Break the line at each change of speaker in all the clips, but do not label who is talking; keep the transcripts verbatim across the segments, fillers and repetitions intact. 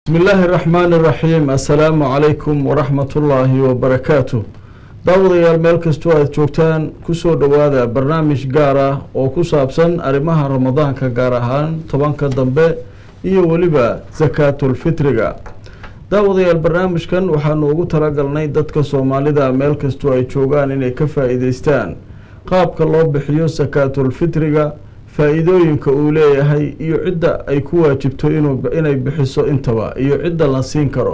بسم الله الرحمن الرحيم السلام عليكم ورحمة الله وبركاته daawadayaal meel kastoo aad joogtaan kusoo dhawaada barnaamij gaar ah oo ku saabsan arrimaha ramadaanka gaar ahaan tobanka dambe iyo weliba zakaatul fitriga daawadayaal barnaamijkan waxaanu ugu talagalnay dadka Soomaalida meel kastoo ay joogaan inay ka faa'iideystaan qaabka loo bixiyo zakaatul fitriga faa'iidooyinka uu leeyahay iyo cidda ay ku waajibto inuu inay bixiso intaba iyo cidda la siin karo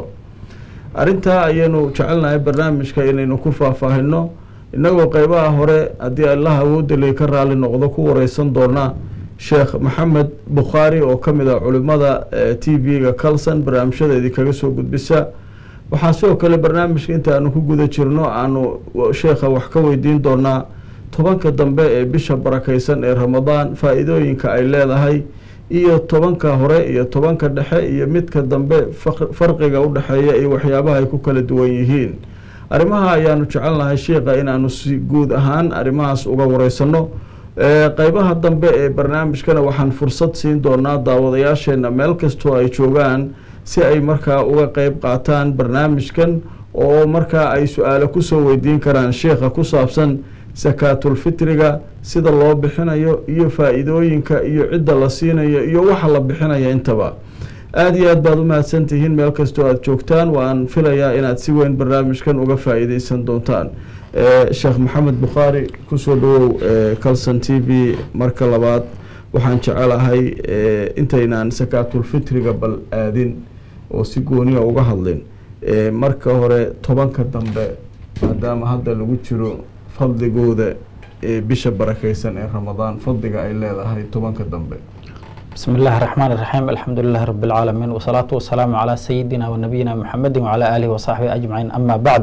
arinta ayanu jecelnahay barnaamijka inaynu ku faahfaahino inagoo qaybaha hore hadii Allah awoodda leh ka raali noqdo ku wareysan doona Sheekh Maxamed Bukhari oo kamid ah culimada T V-ga Kalsan barnaamijyadeedii kaga soo gudbisa waxa soo kale barnaamijka inta aanu ku guda jirno aanu sheekha wax ka weydiin doona tobanka dambe ee bisha barakeysan ee Ramadaan faa'iidooyinka ay leedahay iyo tobanka hore iyo tobanka dhexe iyo midka dambe farqiga u dhaxeeya iyo waxyaabaha ay ku kala duwan yihiin arimaha ayaanu jecelnahay sheekha inaanu si guud ahaan arimahaas uga wareysano ee qaybaha dambe ee barnaamijkana waxaan fursad siin doonaa daawadayaasheena meel kastoo ay joogaan si ay markaa uga qayb qaataan barnaamijkan oo markaa ay su'aalo ku soo weydiin karaan sheekha ku saabsan zakaatul fitriga sida loo bixinayo iyo faa'iidooyinka iyo cidda la siinayo iyo waxa la bixinayo intaba aad iyo aad baad u mahadsantihiin meel kastoo aad joogtaan waan filayaa inaad si weyn barnaamijkan uga faa'iideysan doontaan ee Sheekh Maxamed Bukhari ku soo dhawow Kalsan T V marka labaad waxaan jecelahay intaynaan zakaatul fitriga bal aadin oo si gooni ah uga hadlin ee marka hore tobanka dambe maadaama hadda lagu jiro fadligooda ee bisha barakeysan ee Ramadaan fadliga ay leedahay tobanka dambe
بسم الله الرحمن الرحيم الحمد لله رب العالمين والصلاة والسلام على سيدنا ونبينا محمد وعلى آله وصحبه أجمعين أما بعد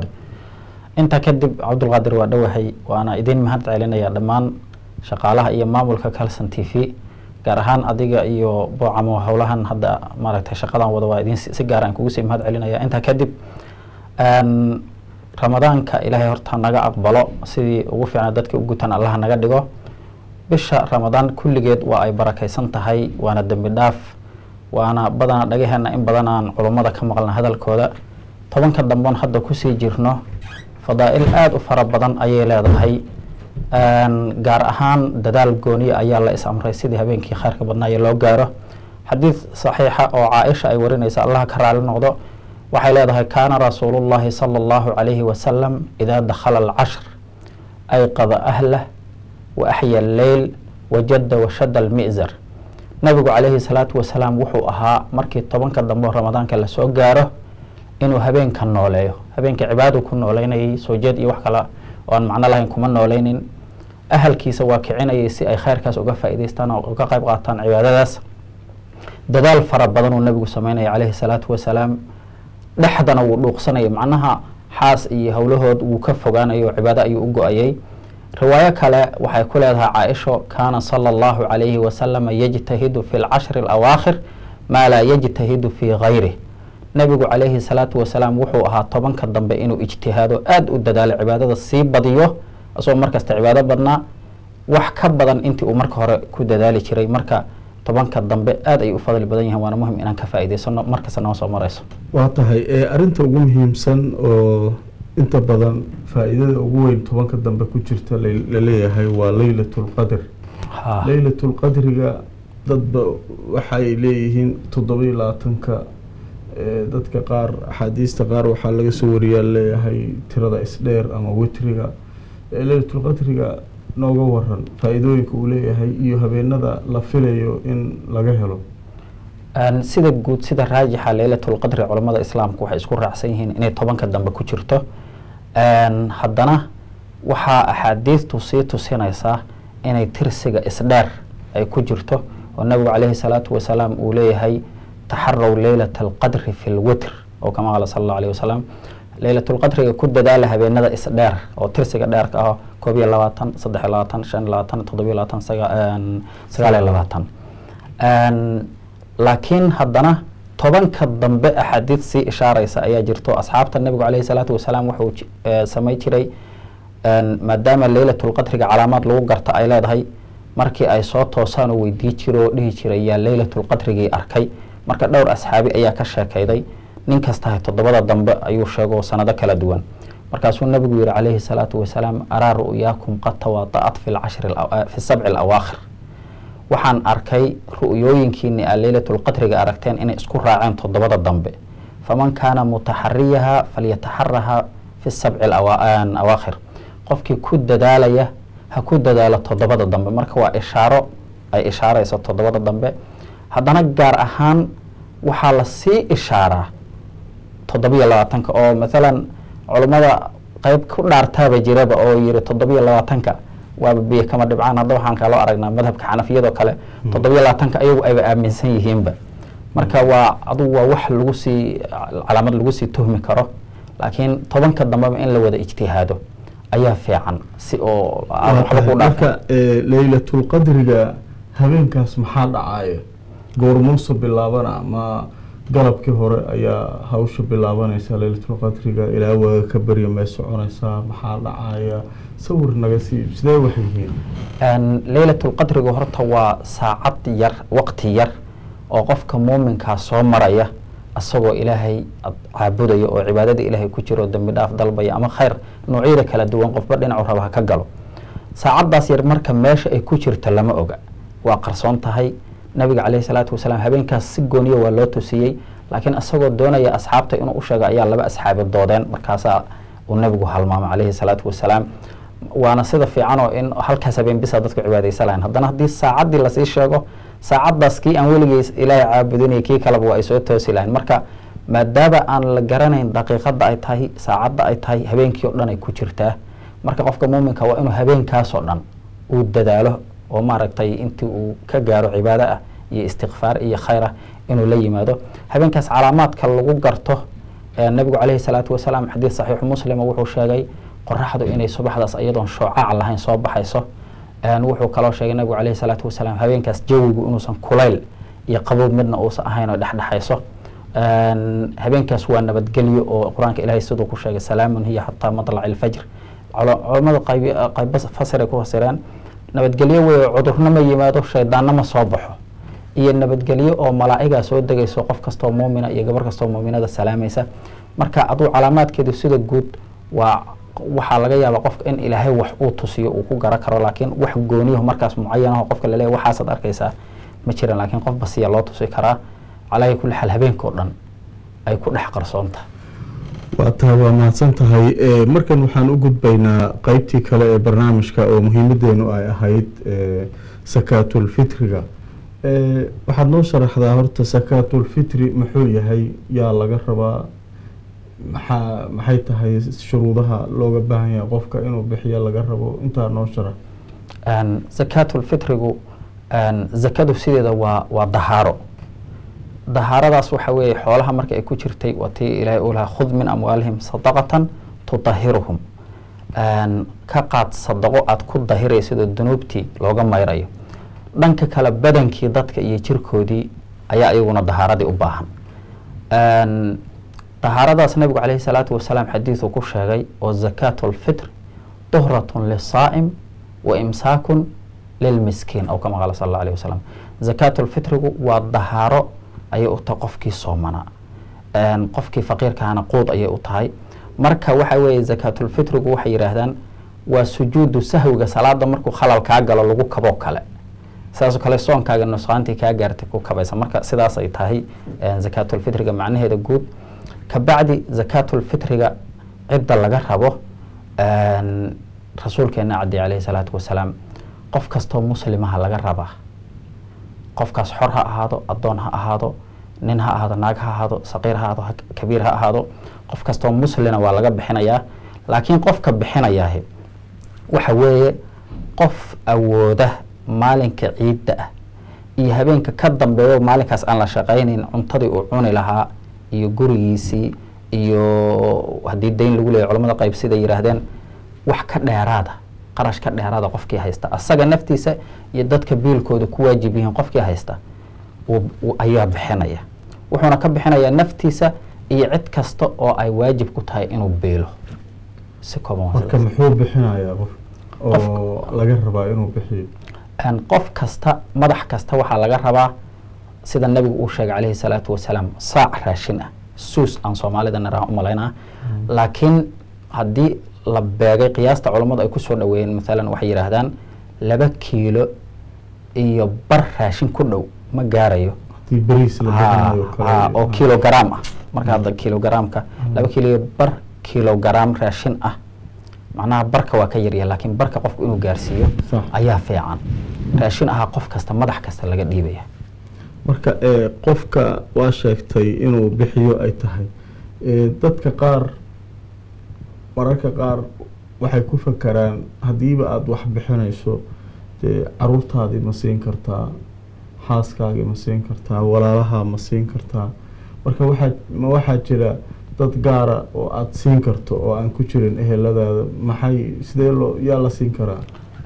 أنت كدب عبد القادر ودوحي وأنا إذن مهد علينا يا دمان شقالها إيا مامولك كالسن تي في قارهان أديقا إيو بوعمو حولهان هدا ماركت شقالان ودوا إذن سيقاران كوسي مهد علينا يا أنت كدب أن ramadaanka ilaahay horta naga aqbalo sidii ugu fiican dadka ugu tan Allah naga dhigo bisha ramadaan kulligeed waa ay barakeysan tahay waana dambi dhaaf waana badana dhagaheena in badan aan culimada ka maqalna hadalkooda tobanka damboon hadda ku sii jirno fadaa'il aad u fara badan ayay leedahay aan gaar ahaan dadaal gooniya ayaa la is amray sidii habeenkii khayrka badnaa loo gaaro xadiis saxiixa oo Caaisha ay warinaysa Allah ka raali noqdo waxay leedahay kaana rasuulullaahi sala allahu calayhi wasalam idaa dakhala alcashr ayqada ahlah wa axya alleyl wajadda washadda almi'zar nabigu calayhi salaatu wasalaam wuxuu ahaa markii tobanka dambe ramadaanka la soo gaaro inuu habeenka nooleeyo habeenka cibaado ku nooleynayay soo jeed iyo wax kale oo aan macno lahayn kuma nooleynin ahalkiisa waa kicinayay si ay khayrkaas uga faa'iideystaan oo uga qayb qaataan cibaadadaas dadaal fara badan uu nabigu sameynaya calayhi salaatu wasalaam dhaxdana wuu dhuuqsanayay macnaha xaas iyo howlahood wuu ka fogaanayo cibaado ayuu u go'ayay riwaayo kale waxay ku leedahay Caaisha kaana sallallahu alayhi wa sallam yajtahidu fi al-ashr al-awaakhir ma la yajtahidu fi ghayrihi nabigu calayhi salaatu wasalaam wuxuu ahaa tobanka dambe inuu ijtihaado aad u dadaalo cibaadada sii badiyo asoo markasta cibaado badnaa wax ka badan intii uu marka hore ku dadaali jiray marka tobanka dambe aad ay u fadli badan yihiin waana muhiim inaan ka faa'iideysano markasta noo soo marayso
waa tahay ee arinta ugu muhiimsan oo inta badan faa'iidada ugu weyn tobanka dambe ku jirta la leeyahay waa laylatul qadr ha laylatul qadriga dadba waxay leeyihiin toddoba iyo labaatanka ee dadka qaar xadiista qaar waxa laga soo wariyaa leeyahay tirada isdheer ama witriga laylatul qadriga nooga waran faa'iidooyinka uu leeyahay iyo habeenada la filayo in laga helo
aan sida guud sida raajixa laylatul qadri culimada islaamku waxay isku raacsan yihiin inay tobanka dambe ku jirto aan haddana waxa axaadiistu sii tusinaysaa inay tirsiga isdheer ay ku jirto oo nabigu calayhi salaatu wasalaam uu leeyahay taxarraw laylatul qadri fil witr oo kama qala sallallahu alayhi wasallam laylatul qadriga ku dadaala habeenada isdheer oo tirsiga dheerka ah koob iyo labaatan saddex iyo labaatan shan iyo labaatan toddoba iyo labaatan sagaal iyo labaatan aan laakiin haddana tobanka dambe axaadiis sii ishaaraysa ayaa jirto asxaabta nabiga calayhi salaatu wasalaam wuxuu samay jiray maadaama laylatul qadriga calaamad lagu garta ay leedahay markii ay soo toosaan oo weydii jiro dhihi jiray yaa laylatul qadrigii arkay marka dhowr asxaabi ayaa ka sheekayday nin kastahay toddobada dambe ayuu sheego sanado kala duwan markaasuu nabigu yihi calayhi salaatu wasalaam araa ru'yaakum qad tawaada'at fi lcashri fi sabci alawaakhir waxaan arkay ru'yooyinkiini a leylatulqadriga aragteen inay isku raaceen toddobada dambe faman kaana mutaxariyaha falyataxaraha fi sabci awaakhir qofkii ku dadaalaya ha ku dadaalo toddobada dambe marka waa ishaaro ay ishaarayso toddobada dambe haddana gaar ahaan waxaa la sii ishaaraa toddobiyo labaatanka oo maalan culummada qeyb ku dhaartaaba jiraba oo yiri toddobiyo labaatanka waaba biyo kama dhibcaan hadda waxaan kaloo aragnaa madhabka xanafiyadoo kale toddobiyo labaatanka ayagu ayba aaminsan yihiinba marka waa adugu waa wax lagu sii calaamad lagu sii tuhmi karo laakiin tobanka dambeba in la wada ijtihaado ayaa fiican si oo waxba ku
marka leylatulqadriga habeenkaas maxaa dhacaya goormuusa bilaabana ma galabkii hore ayaa hawsha bilaabanaysa leylatulqadriga ilaa waaga ka barya may soconaysaa maxaa dhacaya sawir naga sii sidee wax yihiin
leylatulqadriga horta waa saacad yar waqti yar oo qofka muuminkaa soo maraya asagoo ilaahay caabudaya oo cibaadada ilaahay ku jiro dambi dhaaf dalbaya ama khayr noocyada kala duwan qofba dhinacu raba ha ka galo saacaddaas yar marka meesha ay ku jirta lama oga waa qarsoon tahay nabiga calayhi salaatu wasalaam habeenkaas si gooniya waa loo tusiyey laakiin isagoo doonaya asxaabta inuu u sheego ayaa laba asxaabi doodeen markaasaa uu nabigu halmaamay calayhi salaatu wasalaam waana sida fiican oo in halkaas habeen bisa dadku cibaadaysa lahayn haddana haddii saacaddii lasii sheego saacaddaas kii aan weligeys ilaahay caabudinay kii kaleba waa ay soo toosi lahayn marka maadaama aan la garanayn daqiiqadda ay tahay saacadda ay tahay habeenkii oo dhan ay ku jirtaa marka qofka muuminka waa inuu habeenkaasoo dhan uu dadaalo oo maaragtay intii uu ka gaaro cibaado ah iyo istikfaar iyo khayr ah inuu la yimaado habeenkaas calaamaadka lagu garto nabigu calayhi salaatu wasalaam xadiid saxiixu muslima wuxuu sheegay qoraxdu inay subaxdaas iyadoon shoocac lahayn soo baxayso wuxuu kaloo sheegay nabigu calayhi salaatu wasalaam habeenkaas jawigu inuusan kulayl iyo qaboob midna uusan ahayn oo dhexdhexayso habeenkaas waa nabadgelyo oo qur-aanka ilaahay siduu ku sheegay salaamun hiya xataa matlaci ilfajr culammada qaybo fasiray ku fasireen nabadgelyo wey cudurna ma yimaado shaydaanna ma soo baxo iyo nabadgelyo oo malaa'igaa soo degayso qof kastoo muumina iyo gabar kastoo muuminada salaamaysa marka aduu calaamaadkeedu sida guud waa waxaa laga yaabaa qofka in ilaahay wax uu tusiyo uu ku gara karo laakiin wax gooniyaho markaas mucayanaho qofka laleeyahy waxaasaad arkaysaa ma jiran laakiin qof basiya loo tusi karaa calaa kulli xaal habeenkao dhan ay ku dhex qarsoontahay
waa taa waa mahadsan tahay markan waxaan u gudbaynaa qeybtii kale ee barnaamijka oo muhiimadeenu ay ahayd sakaatulfitriga waxaad noo sharaxdaa horta sakaatulfitri muxuu yahay yaa laga rabaa maxaa maxay tahay shuruudaha looga baahan yahay qofka inuu bixiyo laga rabo intaa noo sharax
sakaatulfitrigu zakadu sideeda waa waa dahaaro dahaaradaas waxa weeye xoolaha marka ay ku jirtay waa tii ilaahay uu lahaa khud min amwaalihim sadaqatan tudahiruhum ka qaad sadaqo aada ku dahiraysidoo dunuubtii looga mayrayo dhanka kale badankii dadka iyo jirkoodii ayaa iyaguna dahaaradii u baahan dahaaradaas nabigu calayhi salaatu wasalaam xadiidu ku sheegay oo zakaatu lfitr duhratun lisaa'im wa imsaakun lilmiskiin aw kama qaala sal alla alayh wasalam zakaatu lfitrigu waa dahaaro ayay u tahay qofkii soomanaa qofkii faqiirkahana quud ayay u tahay marka waxa weeye zakaatulfitrigu waxay yidhaahdaan waa sujuudu sahwiga salaada markuu khalal kaa galo lagu kaboo kale sidaasoo kale soonkaaga nusqaantii kaa gaartay ku kabaysa marka sidaas ay tahay zakaatulfitriga macnaheeda guud kabacdi zakaatulfitriga cidda laga rabo rasuulkeena caddi calayhi salaatu wasalaam qof kastoo muslimaha laga rabaa qofkaas xor ha ahaado addoon ha ahaado nin ha ahaado naag ha ahaado saqiir ha ahaado kabiir ha ahaado qof kastoo muslina waa laga bixinayaa laakiin qofka bixinayaah waxa weeye qof awooda maalinka ciidda ah iyo habeenka ka dambeeyo maalinkaas aan la shaqaynayn cuntadii uu cuni lahaa iyo gurigiisii iyo haddii dayn lagu leeyahy culamada qayb siday yidhaahdeen wax ka dheeraada qarash ka dheeraada qofkii haysta asaga naftiisa iyo dadka biilkooda ku waajib yihiin qofkii haysta ayaa bixinaya wuxuuna ka bixinayaa naftiisa iyo cid kasta oo ay waajib ku tahay inuu biilo si
marka muxuu bixinayaa qof oo laga rabaa inuu bixiyo
qof kasta madax kasta waxaa laga rabaa sida nabigu uu sheegay calayhi salaatu wasalaam saac raashin ah suus aan soomaalida naraan u malaynaa laakiin haddii la beegay qiyaasta culammadu ay kusoo dhaweeyeen maalan waxay yidhaahdaan laba kiilo iyo bar raashin ku dhow ma gaarayo oo kilogram ah marka hadda kilogramka laba kiilo iyo bar kilogram raashin ah macnaha barka waa ka yaryahay laakiin barka qofku inuu gaarsiiyo ayaa fiican raashin ahaa qof kasta madax kasta laga dhiibaya
marka qofka waa sheegtay inuu bixiyo ay tahay dadka qaar mararka qaar waxay ku fakaraan haddiiba aada wax bixinayso dee caruurtaadii ma siin kartaa xaaskaagii ma siin kartaa walaalaha ma siin kartaa marka waxaa ma waxaa jira dad gaara oo aada siin karto oo aan ku jirin eheladaada maxay sidee loo yaa la siin karaa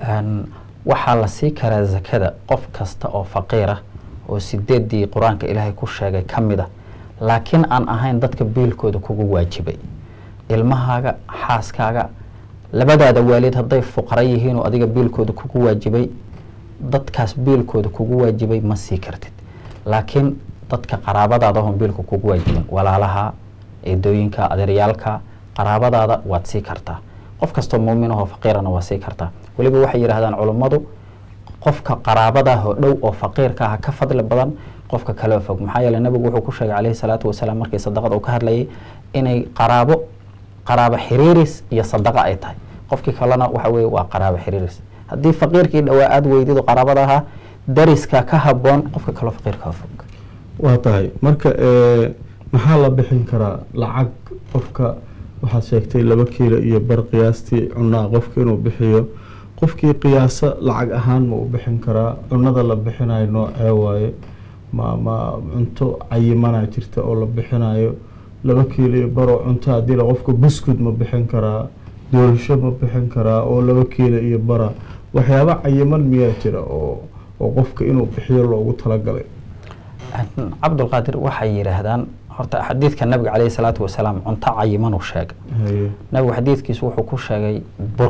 waxaa la sii karaa zakada qof kasta oo faqiira oo sideedii qur-aanka ilaahay ku sheegay ka mid a laakiin aan ahayn dadka biilkooda kugu waajibay ilmahaaga xaaskaaga labadaada waalid hadday fuqara yihiin oo adiga biilkooda kugu waajibay dadkaas biilkooda kugu waajibay ma sii kartid laakiin dadka qaraabadaada oon biilka kugu waajibin walaalaha eedooyinka adeeryaalka qaraabadaada waad sii kartaa qof kastoo muumin ahoo faqiirana waa sii kartaa weliba waxay yidhaahdaan culummadu qofka qaraabadaah oo dhow oo faqiirka ah ka fadli badan qofka kale fog maxaa yeelay nabigu wuxuu ku sheegay calayhi salaatu wasalaam markii sadaqada uu ka hadlayay inay qaraabo qaraabo xiriiris iyo sadaqa ay tahay qofkii kalena waxa weeye waa qaraabo xiriiris haddii faqiirkii dhowaa aada weydido qaraabada ahaa dariska ka haboon qofka kaloo faqiirka fog
waa tahay marka maxaa la bixin karaa lacag qofka waxaad sheegtay laba kiilo iyo bar qiyaastii cunaa qofka inuu bixiyo qofkii qiyaasa lacag ahaan ma u bixin karaa cunada la bixinayo noocee waaye ma ma cunto cayimanaa jirta oo la bixinayo laba kiilo iyo baroo cunto haddii la qofka buskud ma bixin karaa doolasho ma bixin karaa oo laba kiilo iyo bara waxyaaba cayiman miyaa jira oo oo qofka inuu bixiyo loogu talagalay
cabdulqaadir waxay yidhaahdaan horta xadiidka nabiga calayhi salaatu wasalaam cunto cayiman uu sheegay nabigu xadiidkiisu wuxuu ku sheegay bur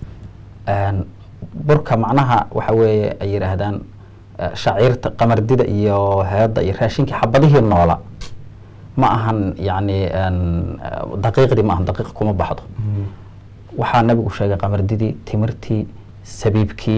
burka macnaha waxa weeye ay yidhaahdaan shaciirta qamardida iyo heedda iyo raashinkii xabadihii noola ma ahan yacni daqiiqdii ma ahan daqiiq kuma baxdo waxaa nabigu sheegay qamardidii timirtii sabiibkii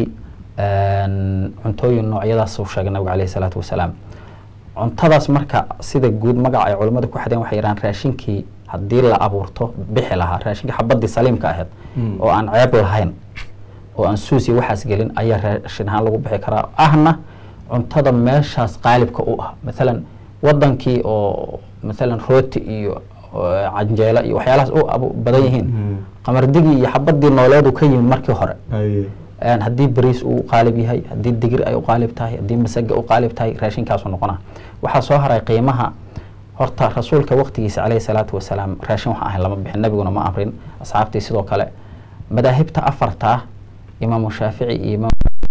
cuntooyin noocyadaas uu sheegay nabigu calayhi salaatu wasalaam cuntadaas marka sida guud magaca ay culimmada ku xadeen waxay yidhahaan raashinkii haddii la abuurto bixi lahaa raashinkii xabadii saliimka ahayd oo aan ceeb lahayn oo aan suusi waxaas gelin ayaa raashin ahaan lagu bixi karaa ahna cuntada meeshaas qaalibka u ah maalan wadankii oo maalan rooti iyo canjeelo iyo waxyaalahaas u badan yihiin qamardigii iyo xabadii nooleedu ka yimid markii hore haddii bariis uu qaalib yahay haddii digir ay u qaalib tahay haddii masaga u qaalib tahay raashinkaasu noqona waxaa soo haray qiimaha horta rasuulka waqtigiisa calayhi salaatu wasalaam raashin waxaan ahayn lama bixin nabiguna ma amrin asxaabtii sidoo kale madaahibta afarta ah imaamu shaafici iyo imaam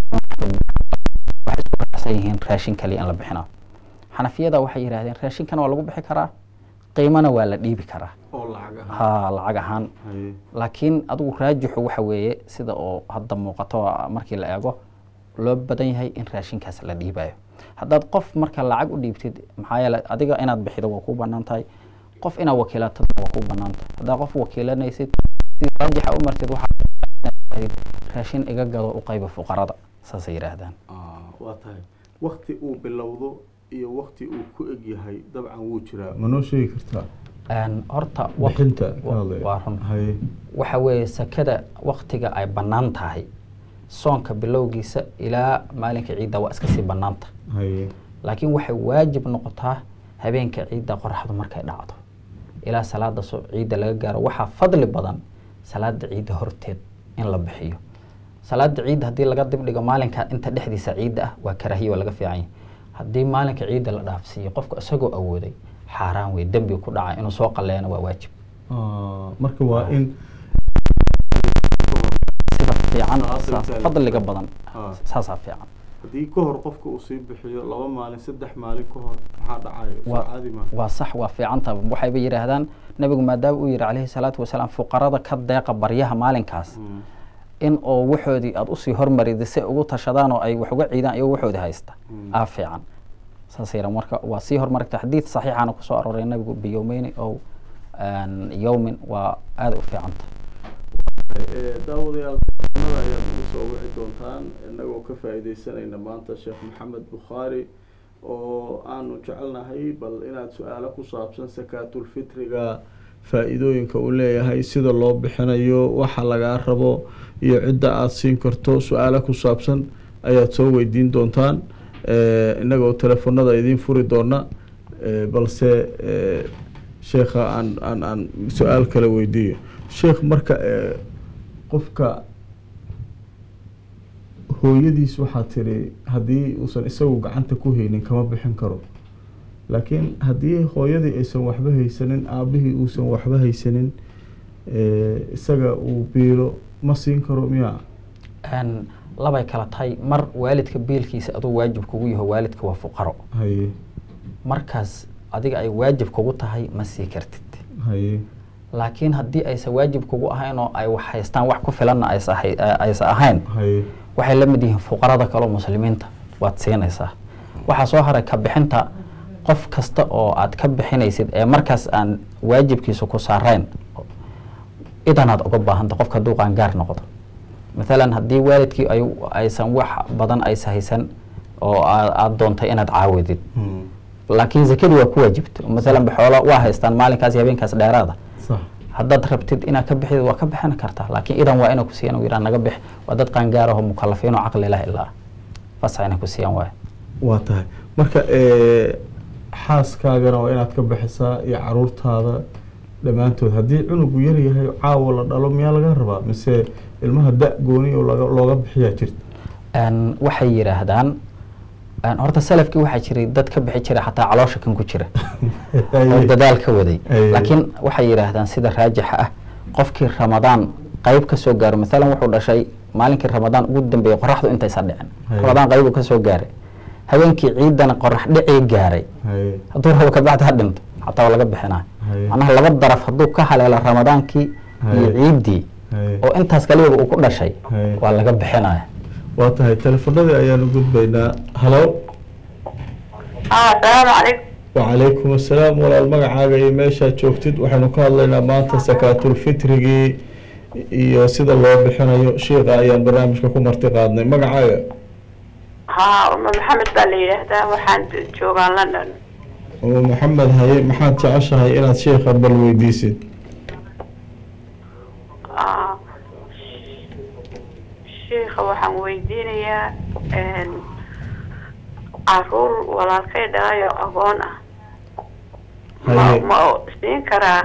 waxay isku raacsan yihiin raashin kaliya in la bixina xanafiyada waxay yidhahdeen raashinkan waa lagu bixi karaa qiimana waa la dhiibi karaa ha lacag ahaan laakiin adigu raajixu waxa weeye sida oo hadda muuqato markii la eego loo badan yahay in raashinkaas la dhiibayo haddaad qof marka lacag u dhiibtid maxaa yeele adiga inaad bixido waa kuu banaan tahay qof inaad wakiilatad waa kuu banaan tahay haddaad qof wakiilanaysid si raajixa u martid waxaa raashin iga gado u qayba fuqarada saasay yidhaahdaan
waa tahay wakti uu bilowdo iyo wakti uu ku eg yahay dabcan wuu jiraa ma noo sheegi kartaa
horta
bixinta
waa run waxa weeye sakada waktiga ay bannaan tahay soonka bilowgiisa ilaa maalinka ciidda waa iska sii bannaanta laakiin waxay waajib noqotaa habeenka ciidda qoraxdu markay dhacdo ilaa salaada ciidda laga gaaro waxaa fadli badan salaada ciidda horteed in la bixiyo salaada ciidda haddii laga dibdhigo maalinka inta dhexdiisa ciidda ah waa karaahiye waa laga fiican yahay haddii maalinka ciidda la dhaafsiiyo qofka isagoo awooday xaaraan wey dembi ku dhaca inuu soo qaleeyana waa waajib
marka waa in
sida fiican fadliga badan saasaa fiican
haddii ka hor qofka uu sii bixiyo laba maalin saddex maalin ka hor maxaa dhacayo caadi ma
waa sax waa fiicanta waxayba yidhaahdaan nabigu maadaama uu yidhi calayhi salaatu wasalaam fuqarada ka deeqa baryaha maalinkaas in oo waxoodii aada usii hormarida si ugu tashadaan oo ay wax uga ciidaan iyo waxoodii haysta aa fiican ساسيرا مركا وصيهر مركا حديث صحيح أنا كسر أروري النبي بيومين أو يوم وهذا في عنده
داود يا الله يا مسوي دونتان إنه كفاية سنة إن ما أنت الشيخ محمد بخاري oo aanu jecelnahay bal inaad su'aalo ku saabsan sakaatul fitriga faa'iidooyinka uu leeyahay sida loo bixinayo waxa laga rabo iyo cidda aad siin karto su'aalo ku saabsan ayaad soo weydiin doontaan ee inagoo telefoonada idin furi doona balse sheekha aan aan aan su'aal kale weydiiyo sheekh marka qofka hooyadiis waxaa tiri haddii uusan isagu gacanta ku haynin kama bixin karo laakiin haddii hooyadii aysan waxba haysanin aabihii uusan waxba haysanin isaga uu biilo ma siin karo miyaa
labay kala tahay mar waalidka biilkiisa aduu waajib kugu yaho waalidka waa fuqaro
haye markaas
adiga ay waajib kugu tahay ma sii kartid
haye
laakiin haddii aysan waajib kugu ahayn oo ay wax haystaan wax ku filanna aysan ahayn haye waxay la mid yihiin fuqarada kale oo muslimiinta waad siinaysaa waxa soo haray ka bixinta qof kasta oo aad ka bixinaysid ee markaas aan waajibkiisa ku saarayn idan aad uga baahanta qofka haduu qaan gaar noqdo مثلا haddii waalidkii ay aysan wax badan aysan haysan oo aad doontay inaad caawadid laakiin zakadu waa ku waajibto مثلا baxoola waa haystaan maalinkaas iyo habeenkaas dheeraada
صح
haddaad rabtid inaad ka bixid waa ka bixin kartaa laakiin idan waa inay ku siiyaan wiiraan naga bix waa dad qaan gaar ah oo mukallafiin oo aqli leh ilaa fasax inay ku siiyaan waa
waa tahay marka ee xaaskaagana waa inaad ka bixisaa iyo caruurtaada dhamaantood haddii cunugu yar yahay caawa la dhalo miyaa laga rabaa mise ilmaha da gooni oo laga looga bixiyaa jirta
aan waxay yiraahdaan aan horta salafkii waxa jiray dad ka bixi jiray xataa caloosha kan ku jira oo dadaal ka waday laakiin waxay yiraahdaan sida raajixa ah qofkii ramadaan qayb ka soo gaaro mesela wuxuu dhashay maalinkii ramadaan ugu dambeeyay qoraxdu intay sadhicin ramadaan qayb ka soo gaaray habeenkii ciidana qorax dhicii gaaray hadduu rabo ka bacda dhinto xataa laga bixinaa anaha laba daraf hadduu ka haleelo ramadaankii iyo ciidii oo intaas kaliya uu ku dhashay waa laga bixinaa
waa tahay telefoonada ayaan u gudbaynaa halo
ah assalaamu calaykum
wa calaykum assalaam walaal magacaaga iyo meesha joogtid waxaanu ka hadlaynaa maanta sakaatul fitrigii iyo sida loo bixinayo sheekha ayaan barnaamijka ku marti qaadnay magacaaga
ha maxamed baa la yiraahdaa waxaan joogaa London
oo maxamed haye maxaad jeceshahay inaad sheekha bal weydiisid
ah sheekha waxaan weydiinayaa een caruur walaalkay dhaayo aqoon ah ma siin karaa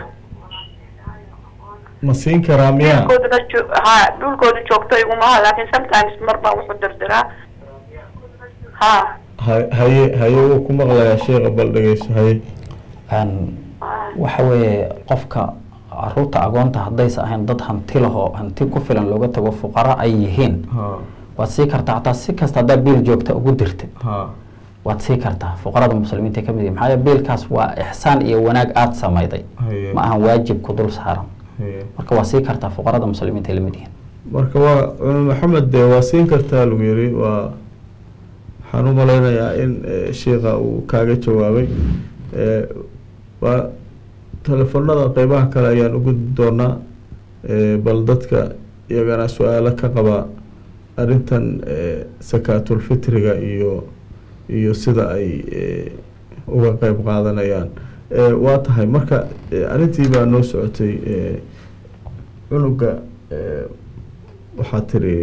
ma siin karaa miyaa
ha dhulkooda joogto iguma aha laakiin sometimes mar baan wuxuu dirdiraa ha
haye haye wuu ku maqlayaa sheekha bal dhegeyso haye
aan waxa weeye qofka caruurta aqoonta haddaysa ahayn dad hanti laho hanti ku filan looga tago fuqara ay yihiin waad sii kartaa hataa si kasta haddaa biil joogta ugu dirtid waad sii kartaa fuqarada muslimiinta ka mid yihiin maxaa biilkaas waa ixsaan iyo wanaag aad samayday ma ahan waajib ku dul saaran marka waa sii kartaa fuqarada muslimiinta la mid yihiin
marka waa maxamed de waa siin kartaa lagu yiri waa waxaan u malaynayaa in sheekha uu kaaga jawaabay waa telefoonada qeybaha kale ayaan u gudbi doonaa bal dadka iyagana su-aalo ka qaba arrintan sakaatul fitriga iyo iyo sida ay uga qeyb qaadanayaan waa tahay marka arrintii baa noo socotay cunuga waxaa tiri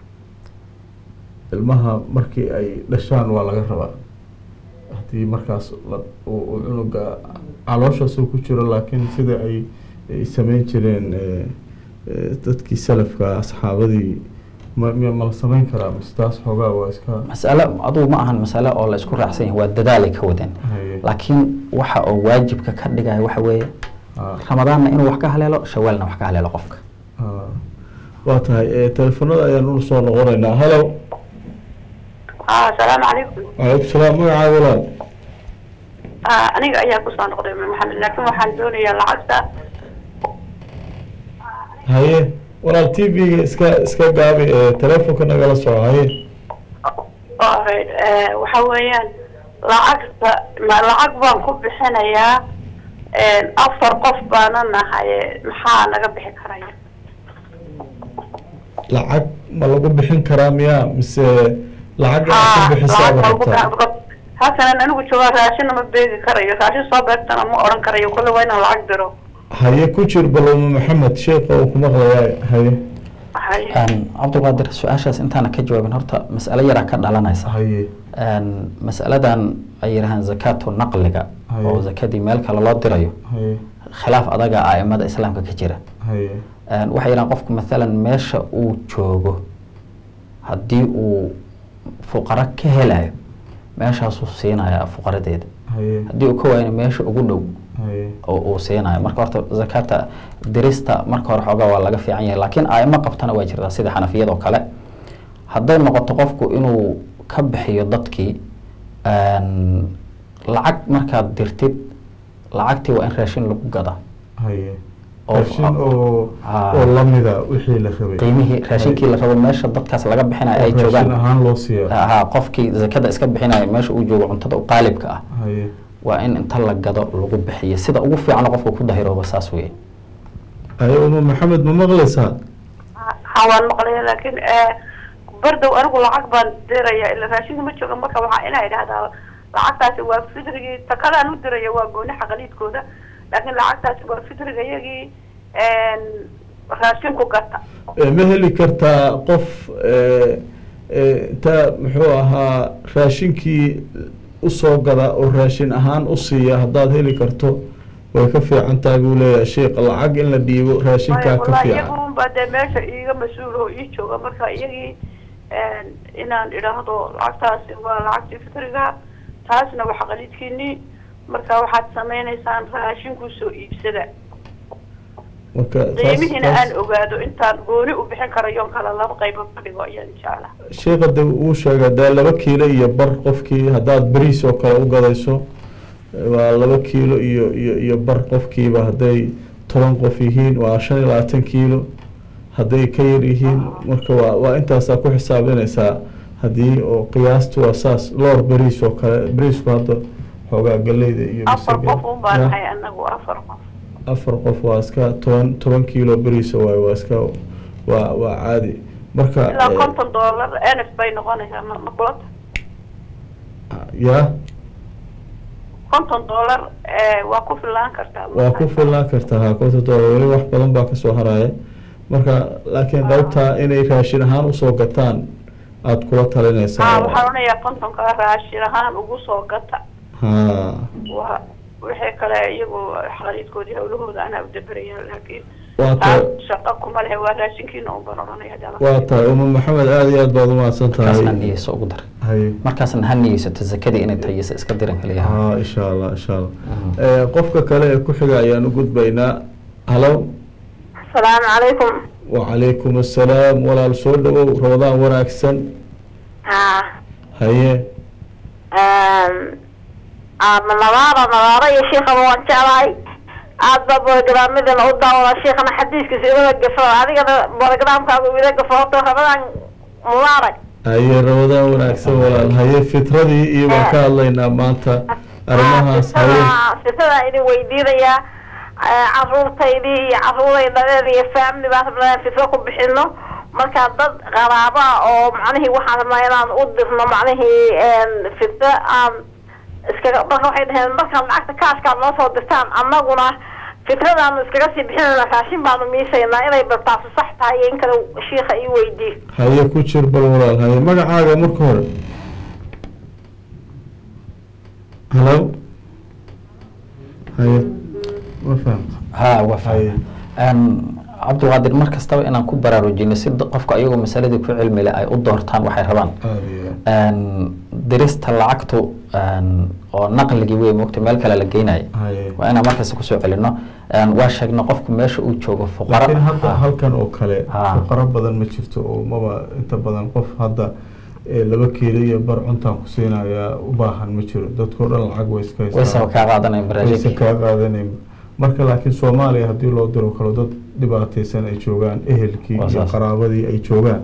ilmaha markii ay dhashaan waa laga rabaa haddii markaas uu cunuga calooshaasuu ku jiro laakiin sida ay sameyn jireen dadkii salafka asxaabadii ma ma la samayn karaa mise taas xoogaa waa iska
mas'alo aduu ma ahan mas'alo oo la isku raacsan yahay waa dadaal ay ka wadeen laakiin waxa oo waajibka ka dhigaya waxa weeye ramadaanna inuu wax ka haleelo shawaalna wax ka haleelo qofka
waa tahay telefoonada ayaan u soo noqonaynaa halo
ah assalaamu calaykum
calaykum salaam magacaaga walaal
ah aniga ayaa ku soo noqday maxamed laakiin waxaan doonayaa lacagta
haye walaal t v-ga iska iska gaabi telefoonka nagala soo haye
alright waxa weeyaan lacagta ma lacag baan ku bixinayaa afar qof baana nahay maxaa naga bixi karaya
lacag ma lagu bixin karaa miyaa mise lacag aad ku bixisaa
haatan anigu jooga raashin ma beegi karayo raashin soo beegtana ma oran karayo kullu waa inaan lacag diro
haye ku jir balowma maxamed sheekha uu ku maqlayaa haye
cabdulqaadir su-aashaas intaana ka jawaabin horta mas'alo yaraa ka dhalanaysa
haye
mas'aladan ay yidhahaan zakaatu naqliga oo zakadii meel kale loo dirayo khilaaf adaga aimada islaamka ka jira waxay yidhahaan qofku maalan meesha uu joogo haddii uu fuqaro ka helayo meeshaasuu siinayaa fuqaradeeda haddii uu ka waayna meesha ugu dhow oo uu siinayo marka horta zakata dirista marka hore xoogaa waa laga fiican yahay laakiin aimo qabtana waa jirtaa sida xanafiyadoo kale hadday noqoto qofku inuu ka bixiyo dadkii lacag markaad dirtid lacagtii waa in raashin lagu gadaa
raashin oo oo lamida wixii la rabay
qiimihii raashinkii la rabo meesha dadkaas laga bixinayo ay joogaan
raashin ahaan loo siiyaa
ha qofkii zakada iska bixinayo meesha uu joogo cuntada u qaalibka ah waa in inta la gado lagu bixiyo sida ugu fiican qofku ku dahirooba saas weeye
ayo uma maxamed ma maqlaysaa
ha waan maqlaya laakiin bardow anigu lacag baan diraya ila raashinka ma jooga marka waxaa inaa idhahdaa lacagtaasi waa fidrigii takadaan u diraya waa gooni xaqaliidkooda laakiin lacagtaasi waa fidriga iyagii raashinku gata
ma heli kartaa qof inta muxuu ahaa raashinkii usoo gada oo raashin ahaan u siiya haddaad heli karto way ka fiican tahay buu leeyahay sheekh lacag in la dhiibo raashinkaa ka fiican
iyagunba dee meesha iiga mas-uul oo ii jooga marka iyagii inaan idhaahdo lacagtaasi waa lacagtii fitriga taasna waa xaqaliidkiinii marka waxaad sameynaysaan raashin kusoo iibsada qiimihiina aan ogaado intaan gooni u bixin karayo kala laba qaybood ka dhigo ayaan jecla
sheekha de uu sheega dee laba kiilo iyo bar qofkii haddaad bariis oo kale u gadayso waa laba kiilo iyo iyo iyo bar qofkiiba hadday toban qof yihiin waa shan iyo labaatan kiilo hadday ka yar yihiin marka waa waa intaasaa ku xisaabinaysaa haddii oo qiyaastu waa saas loor bariis oo kale bariisku hadda xoogaa galeyda iyo
afar qof un baan nahay anagu afar qof
afar qof waa iska toban toban kiilo beriisa waay waa iska waa waa caadi marka
ilaa konton dollar nf bay noqonaysaa ma ma kulata
ya
konton dollar waa ku filaan kartaa
waa ku filaan kartaa ha konton dollar weli wax badan baa kasoo haraya marka laakiin qaybtaa inay raashin ahaan usoo gataan aada kula talinaysaa
ha waxaan onayaa kontonka raashin ahaan ugu soo gata
ha
wa wixii kale iyagu xaqaliidkoodii hawlahooda anaa u dabaraya laakiin
waa tahay
shaqo kuma lehe waa raashinkiina un baan odhanaya
waa tahay uma maxamed aada iyo aad baad umahadsan tahay
markaasna niyeyso ugu dar
hay
markaasna ha niyeysato zakadii inay tayeysa iska diran kaliya
ha insha allah insha allah qofka kale ee ku xiga ayaan u gudbaynaa halo
asalaamu calaykum
wacalaykum assalaam walaal soo dhawow ramadaan wanaagsan
ha
haye
nadaara nadaara iyo sheekaba waan jeclahay aad baa borogaraamidana u daawada sheekana xadiiskiisa idada gafo adigana borogaraamkaaga ida gafo horta ramadaan mubaarak
haye ramadaan wanaagsan walaal haye fitradii iyo baan ka hadlaynaa maanta arrimahaas haye
fitradaa idin weydiinayaa caruurtaydii iyo caruuray dhaleen iyo family baan rabnaa fitro ku bixino marka dad qaraaba oo macnihii waxaan rabnaa inaan u dirno macnihii fitro aan iskaga marka waxay dhaheen markaan lacagta kaashkaad noo soo dirtaan annaguna fitradaanu iskaga sii bixinayna raashin baanu miisaynaa inay baltaasu sax tahay iyo in kale shiika ii weydiiyo
haye ku jir bal walaal haye magacaaga marka hore halo haye ma fahamta
ha waa fahmay cabdulqaadir mar kastaba inaan ku baraarujino si qofka ayagoo masaladii ku cilmi leh ay u doortaan waxay rabaan dirista lacagtu oo naqligii wey mogta meel kale la geynayo waa inaan markasta kusoo celino waa sheegna qofku meesha uu joogo fuqara
laakiin hadda halkan oo kale fuqaro badan ma jirto oo maba inta badan qof hadda laba kiilo iyo bar cuntaan ku siinaya u baahan ma jiro dadkao dhan lacag way iska
waysa kaa qaadanayn
waysa kaa qaadanayn marka laakiin soomaaliya haddii loo diro kalo dad dhibaataysan ay joogaan ehelkii iyo qaraabadii ay joogaan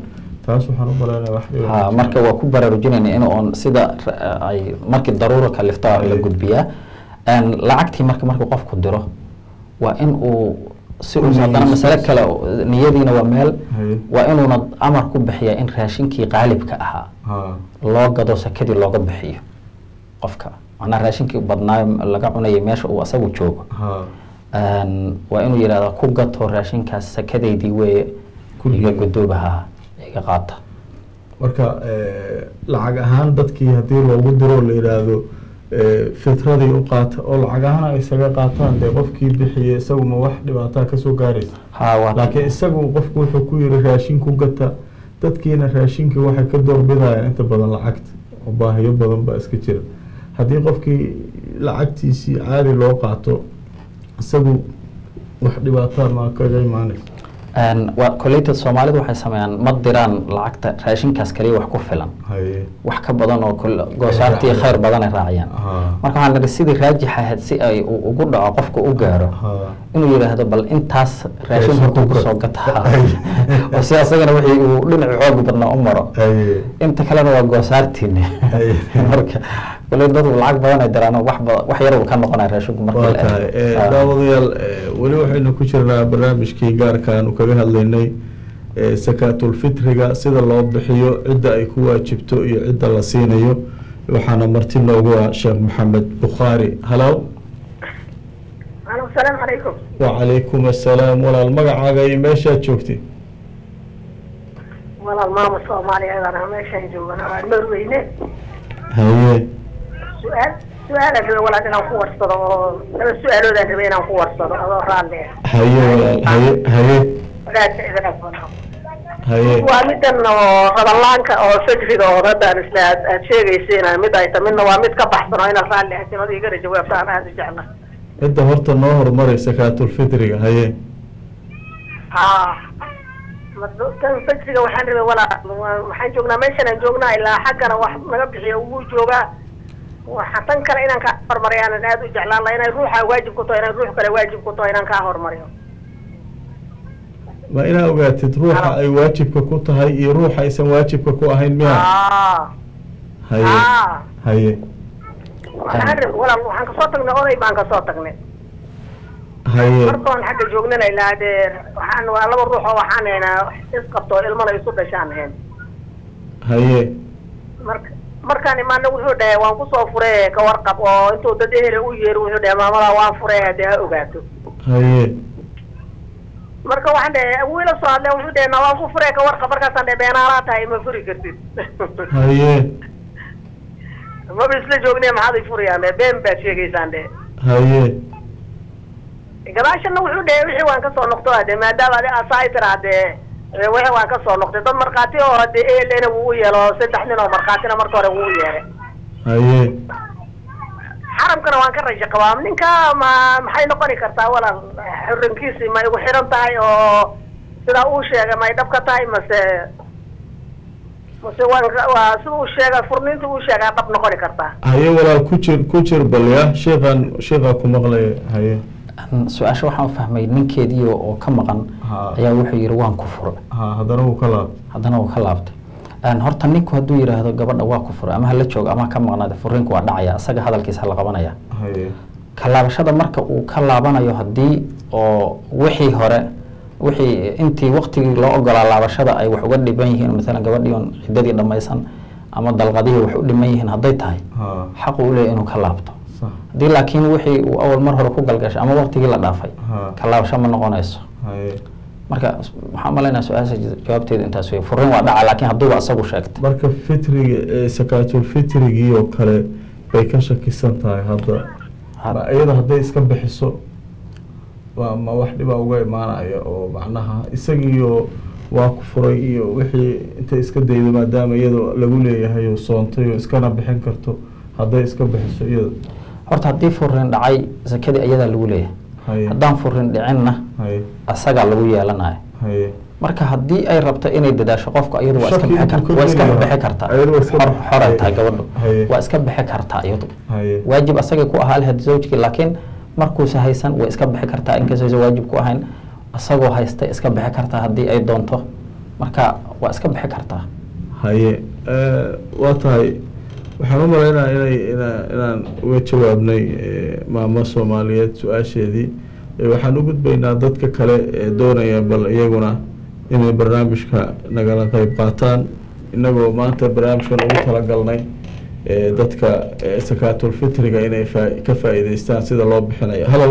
taas waxaan u baraynaa wax
ha marka waa ku baraarujinayna in oon sida ay markii daruuro kalifta la gudbiyaa lacagtii marka marka qofku diro waa in uu si uu haddana masale kale niyadiina waa meel waa inuuna amar ku bixiyaa in raashinkii qaalibka ahaa loo gado sakadii looga bixiyo qofka macnaa raashinkii badnaayo laga cunayay meesha uu asagu joogo waa inuu yidhahda ku gato raashinkaas sakadeydii weeye iga gudoobaha iga qaata
marka lacag ahaan dadkii haddii loogu diro la yidhaahdo fitradii u qaata oo lacag ahaan ay isaga qaataan dee qofkii bixiye isagu ma wax dhibaataa kasoo gaaraysa laakiin isagu qofku wuxuu ku yiri raashin ku gata dadkiina raashinkii waxay ka doorbidayaan inta badan lacagta oo baahiyo badan baa iska jira haddii qofkii lacagtiisii caadi loo qaato isagu wax dhibaataa ma kaga imaanaysa
waa koleyta Soomaalidu waxay sameeyaan ma diraan lacagta raashinkaas kaliya wax ku filan wax ka badan oo goosaartii khayr badan ay raaciyaan marka waxaan niri sidii raajixa ahayd si ay ugu dhaco qofka u gaaro inuu yiraahdo bal intaas raashin ku soo gataa oo si asagana wixii uu dhinac xoog badan u maro inta kalena waa goosaartiin marka wali dad lacag badan ay diraan wax wax yar oo ka noqonay raashinku marka
daawadayaal wali waxaynu ku jirnaa barnaamijkii gaarkaan kaga hadlaynay sakaatul fitriga sida loo bixiyo cidda ay ku waajibto iyo cidda la siinayo waxaana marti noogu ah Sheekh Maxamed Bukhari halaw
assalaamu calaykum
wa calaykum assalaam walaal magacaaga iyo meeshaad joogtay
walaal maama Soomaaliyeed ana meeshaan joogana waa Norwayne
haye
su'aal su'aal aan walaal inaan ku warsado oo laba su'aalood aan rabay inaan ku warsado oo raali
haye walaal haye haye haye
waa midan oo radalaanka oo fajriga oo radaan isla aad sheegaysay mid ay tamina waa mid ka baxsan oo ina raali ahaysan oo iga jawaabta aan aad jeclaa
inta horta noo hormaray sakaatul fitriga haye
ha madkan fajriga waxaan rabay walaal waxaan joognaa meeshan aan joognaa ilaa xaggana wax naga bixiyo uu joogaa waxa tan kale inaan ka hormariyo aan aad u jeclaan la inay ruuxa waajib ku tahay inay ruux kale waajib ku tahay inaan ka hormariyo
ma ina ogaatid ruuxa ay waajibka ku tahay iyo ruuxa aysan waajibka ku ahayn miya haye haye
waxaan rabay walaal waxaan ka soo tagnay oday baan ka soo tagnay
haye
markaan xagga joognana ilaa dheer waxaan waa laba ruux oo waxaan heynaa isqabto ilmana isu dhashaan heen
haye
marka markaan imaana wuxuu dhahay waan ku soo furay ka warqab oo intuu dad ehel u yeero wuxuu dhahay maamada waan furay hadii ha ogaato
haye
marka waxaan dhahay wiil soo hadlay wuxuu dhahay na waan ku furay ka warqab markaas aan dhahay beenaala tahay ma furi kartid
haye
ma bisla joognay maxaad furiyaan been baad sheegaysaan dhahay
haye
gadaashana wuxuu dhahay wixii waan ka soo noqdo hadee maadaama adi asaay tirahdee wixii waan ka soo noqday dad markhaati oo hadee ehelena wuu u yeelo saddex nin oo markhaatina marka hore wuu u yeelay
haye
xaramkana waan ka rajo qabaa ninka ma maxay noqoni kartaa walaal xurinkiisi ma igu xiran tahay oo sidaa uu sheegay may dhab ka tahay mase mase waan waa sida uu sheegay furniinta uu sheegay dhab noqoni kartaa
haye walaal ku jir ku jir balya sheekhan sheekha ku maqlay haye
su-aasha waxaan fahmay ninkeedii oo ka maqan ayaa wuxuu yiri waan ku furay
haddana uu ka laabtay
haddana uu ka laabtay horta ninku hadduu yiraahdo gabadha waa ku furay ama hala joogo ama ka maqnaada furiinku waa dhacaya asaga hadalkiisa la qabanaya ka laabashada marka uu ka laabanayo haddii oo wixii hore wixii intii waqtigii loo ogolaa laabashada ay wax uga dhiban yihiin midalan gabadhii on ciddadii dhammaysan ama dalqadihii wax u dhiman yihiin hadday tahay xaq uu leeyahay inuu ka laabto haddii laakiin wixii uu awal mar hore ku galgashay ama waqtigii la dhaafay ka laabasho ma noqonayso marka waxaan malaynaa su-aasha jawaabteeda intaas wey furin waa dhaca laakiin hadduuba asagu sheegtay
marka fitriga sakaatul fitrigii oo kale bay ka shakisan tahay hadda iyada hadday iska bixiso waa ma wax dhibaa uga imaanaya oo macnaha isagiiyo waa ku furay iyo wixii intay iska daydo maadaama iyadoo lagu leeyahay oo soontay oo iskana bixin karto hadday iska bixiso iyada
horta haddii furin dhacay sakadii iyadaa lagu leeyahay haddaan furin dhicinna asagaa lagu yeelanayo marka haddii ay rabto inay dadaasho qofka iyadu waa iska bixi kartaa waa iska bixi kartaa xoray tahay gabadhu waa iska bixi kartaa iyadu waajib asagay ku ahaa lahayd zawjkii laakiin markuusa haysan way iska bixi kartaa inkastoo waajib ku ahayn asagoo haysta iska bixi kartaa haddii ay doonto marka waa iska bixi kartaa.
haye waa tahay waxaan u maleynayaa inay inaa inaan uga jawaabnay maamo Soomaaliyeed su-aasheedii. waxaan u gudbaynaa dadka kale ee doonaya bal iyaguna inay barnaamijka nagala qayb qaataan inagoo maanta barnaamijkan ugu talagalnay dadka sakaatul fitriga inay ka faa'iideystaan sida loo bixinayo. Hello